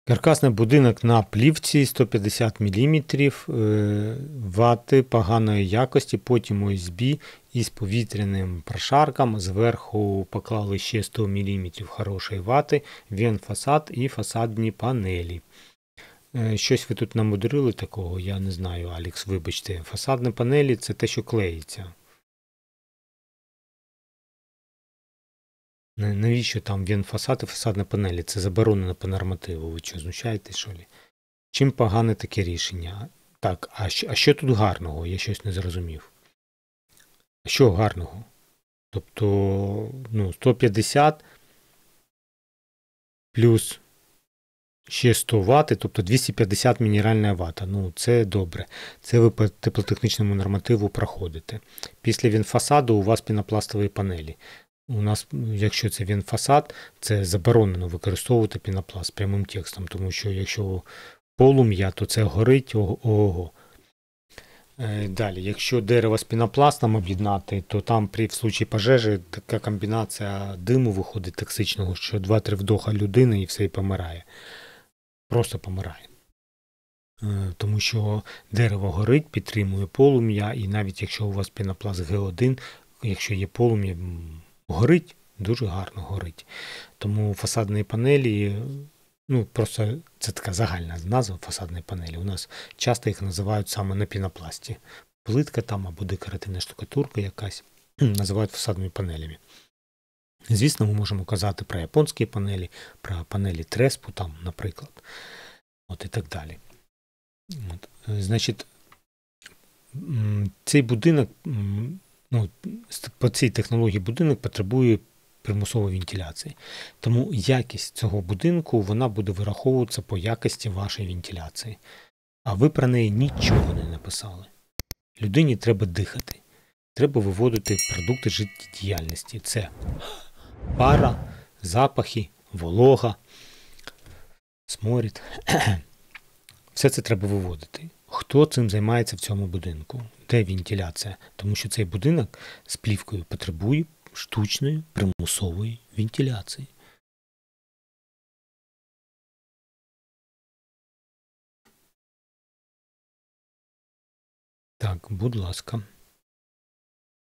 Каркасний будинок на плівці 150 мм, вати поганої якості, потім ОСБ із повітряним прошарком. Зверху поклали ще 100 мм хорошої вати, вен-фасад і фасадні панелі. Щось ви тут намудрили такого, я не знаю, Алікс, вибачте. Фасадні панелі – це те, що клеїться. Навіщо там вен-фасад і фасадні панелі? Це заборонено по нормативу. Ви що, знущаєтесь, що ли? Чим погане таке рішення? Так, а що тут гарного? Я щось не зрозумів. А що гарного? Тобто, 150 плюс ще 100 Вт, тобто 250 мінеральна вата. Це добре. Це ви по теплотехнічному нормативу проходите. Після венфасаду у вас пінопластові панелі. У нас, якщо це венфасад, це заборонено використовувати пінопласт прямим текстом, тому що якщо полум'я, то це горить ого. Далі, якщо дерево з пінопластом об'єднати, то там в случаї пожежі така комбінація диму виходить токсичного, що 2-3 вдоха людини і все і помирає. Просто помирає. Тому що дерево горить, підтримує полум'я, і навіть якщо у вас пінопласт Г1, якщо є полум'я, горить, дуже гарно горить. Тому фасадні панелі, просто це така загальна назва фасадної панелі. У нас часто їх називають саме на пінопласті. Плитка там або декоративна штукатурка якась називають фасадними панелями. Звісно, ми можемо казати про японські панелі, про панелі Треспу, там, наприклад. І так далі. Значить, цей будинок, по цій технології будинок потребує примусової вентиляції. Тому якість цього будинку, вона буде вираховуватися по якості вашої вентиляції. А ви про неї нічого не написали. Людині треба дихати. Треба виводити продукти життєдіяльності. Це пара, запахи, волога, сморід. Все це треба виводити. Хто цим займається в цьому будинку? Де вентиляція? Тому що цей будинок з плівкою потребує штучної примусової вентиляції. Так, будь ласка.